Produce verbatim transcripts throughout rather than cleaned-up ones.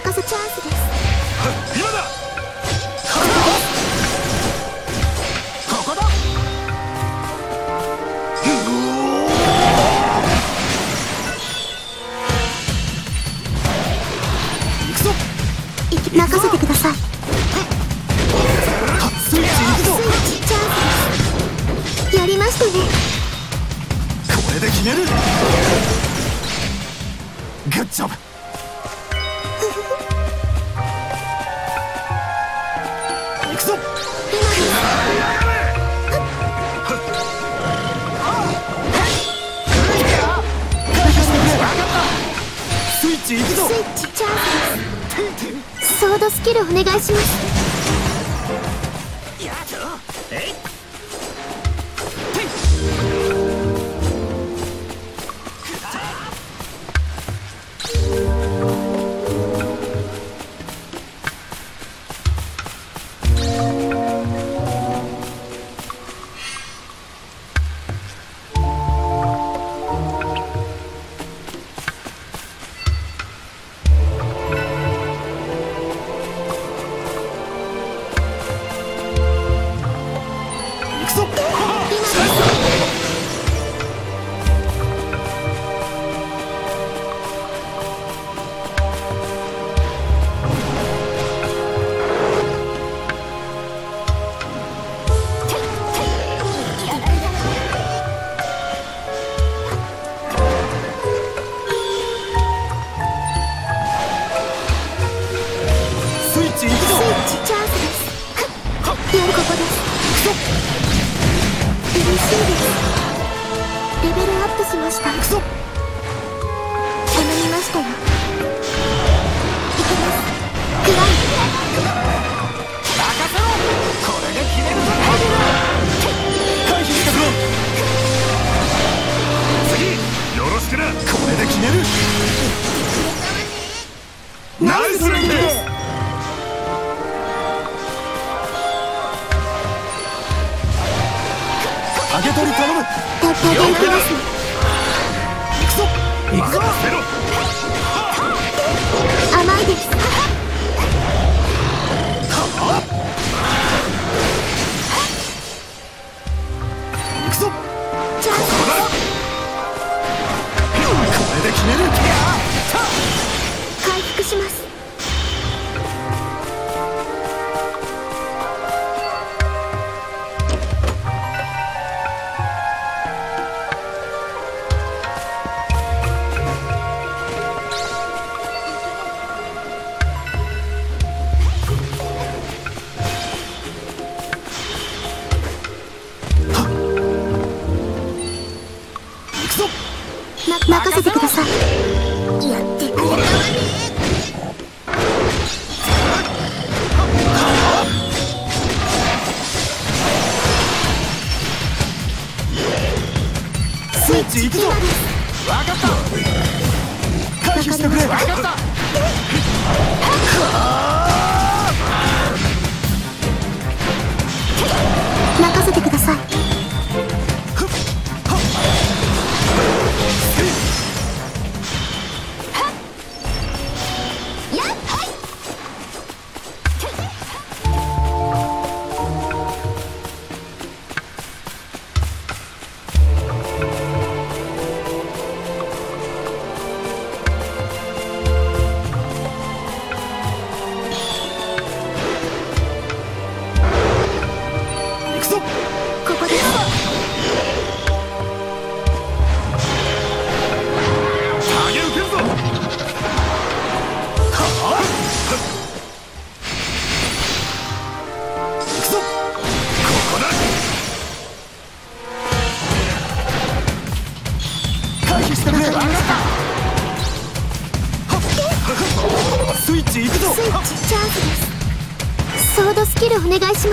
任せチャンスです。 今だ。ここだ。行くぞ。 任せてください。 スイッチ行くぞ。 スイッチチャンスです。やりましたね。 これで決める。グッジョブ。行くぞ。スイッチ行くぞ。 スイッチチャンスです。ソードスキルお願いします。任せてください。やってくれたわね。 スイッチ行くぞ。分かった。回避してくれ。分かった。 任せてください。 スイッチ行くぞ。 スイッチチャンスです。ソードスキルお願いします。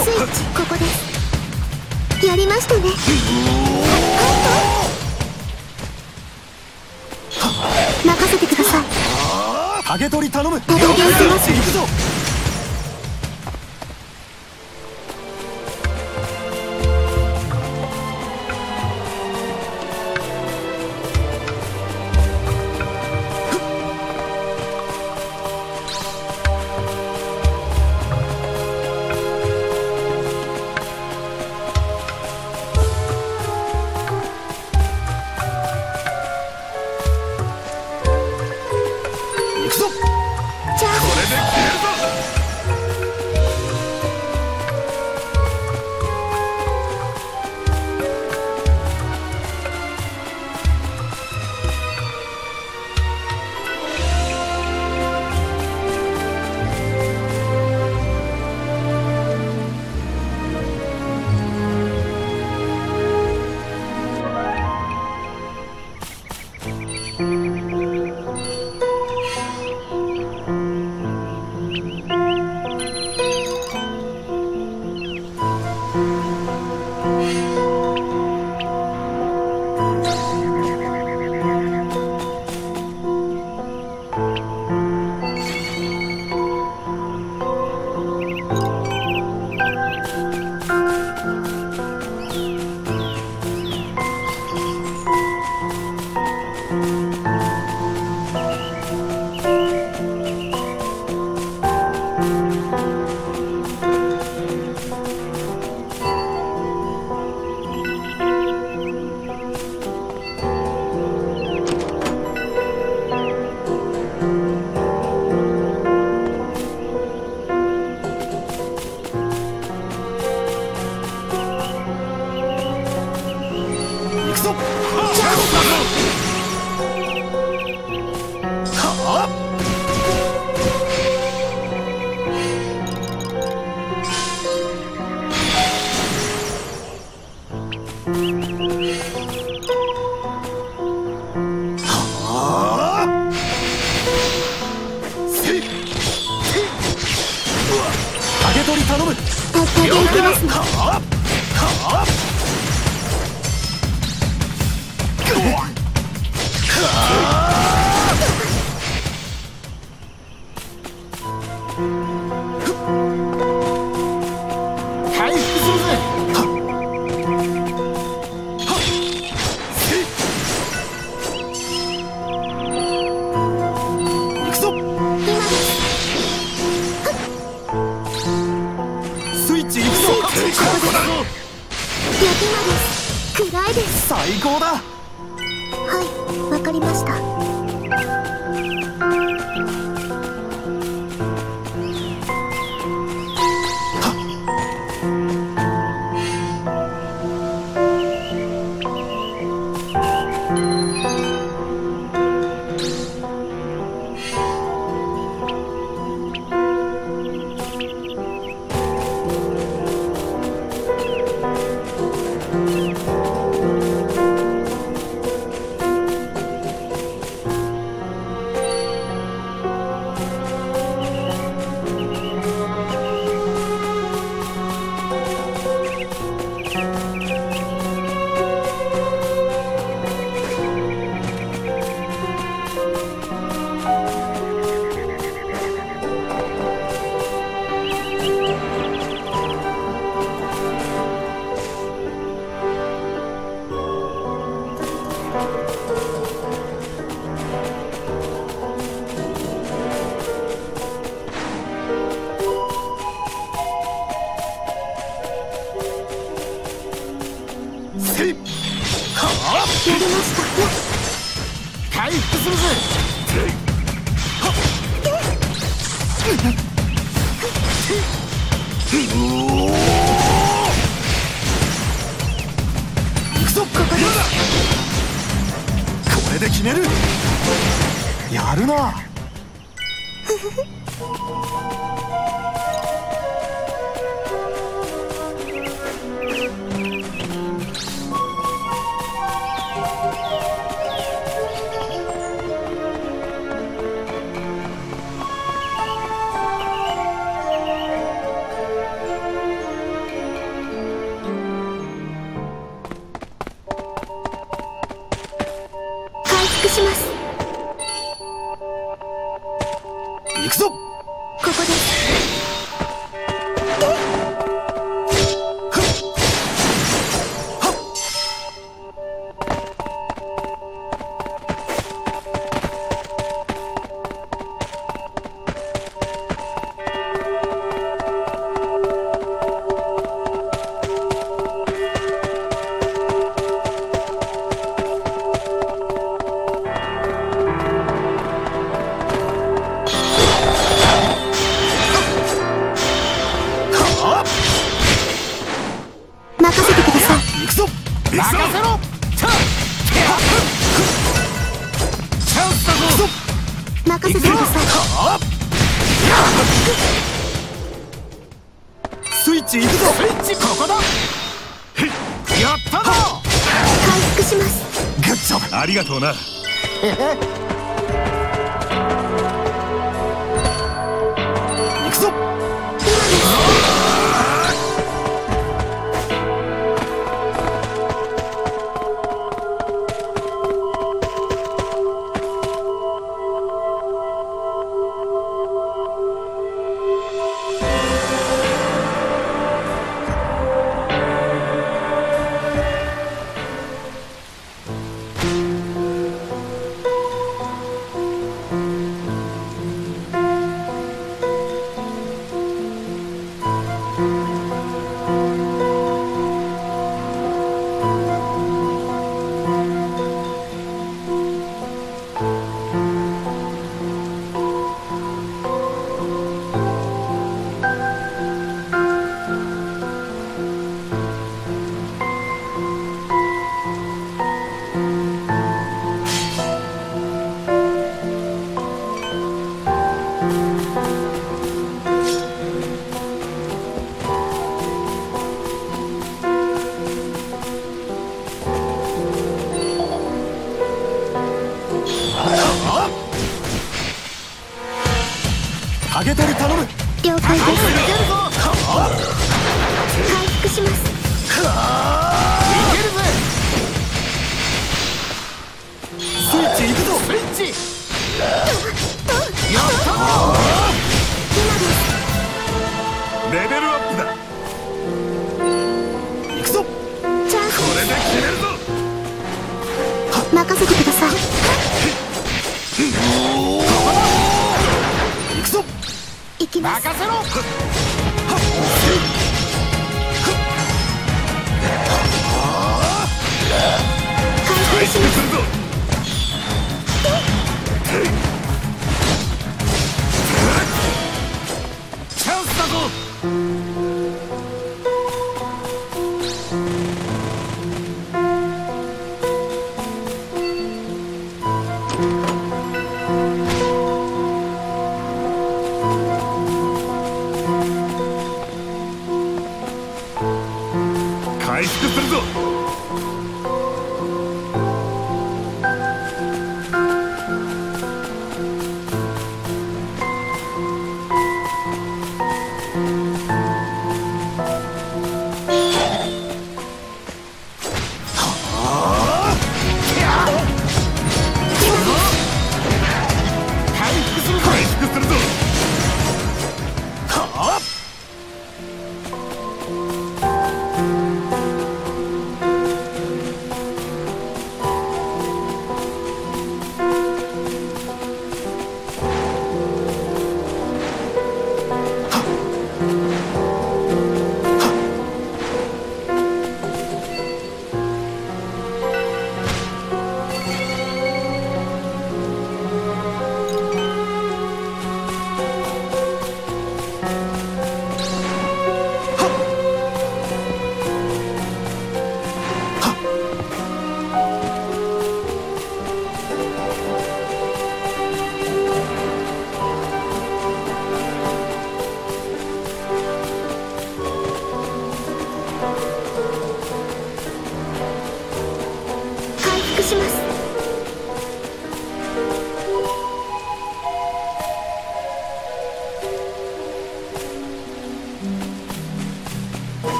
ぞ。 スイッチここです。やりましたね。任せてください。 影取り頼む。 お願いします。 行くぞ。 じゃあ行くぞ。影取り頼む。 ここで行きますね。 回復するぜ。行くぞ。 今です。 スイッチ行くぞ。 ここです。焼きまです。暗いです。 最高だ。 はい、わかりました。 せい。はやりましたよ。 あ、回復するぜ。行くぞ。ここです。これで決める。やるな。 復します。 行くぞ。 ここです。任せてください。 行くぞ。任せろ。チャンスだぞ。 任せてください。 スイッチ行くぞ。スイッチここだ。やったな。 回復します。 グッジョブ。ありがとうな。行くぞ。影取り頼む。 了解です。回復します。 いけるぜ。スイッチ行くぞ。スイッチ。やったー。 今です。 レベルアップだ。行くぞ。 チャンス。 これで決めるぞ。 任せてください。 行くぞ。 行きます。 任せろ。 回復します。 チャンスだぞ。回復するぞ。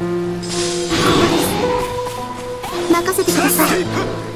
任せてください。 エスケープ